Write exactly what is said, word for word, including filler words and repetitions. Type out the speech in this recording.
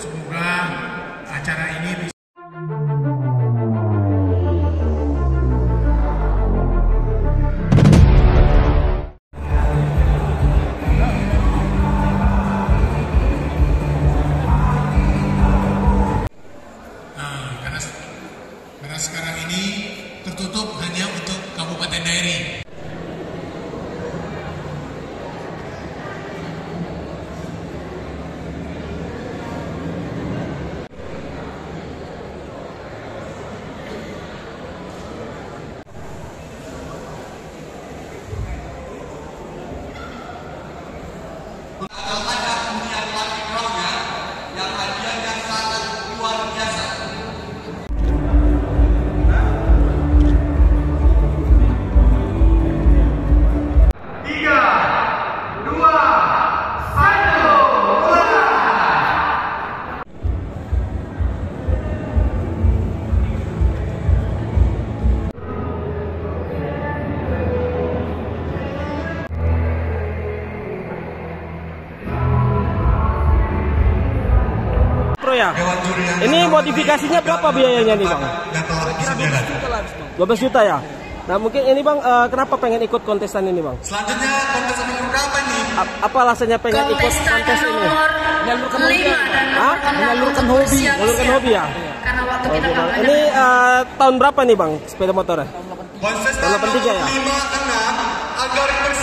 Semoga acara ini bisa karena sekarang ini tertutup hanya untuk Kabupaten Dairi. Ya. Ini modifikasinya berapa biayanya nih Bang? dua belas juta ya. Nah mungkin ini Bang, uh, kenapa pengen ikut kontestan ini Bang? Selanjutnya kontestan nomor berapa nih? A apa alasannya pengen ikut kontes ini? Menyalurkan hobi. Hah? Menyalurkan hobi. Menyalurkan hobi ya? Karena waktu kita oh, Bang. Ini uh, tahun berapa nih Bang sepeda motornya? Tahun delapan tiga ya? lima enam agar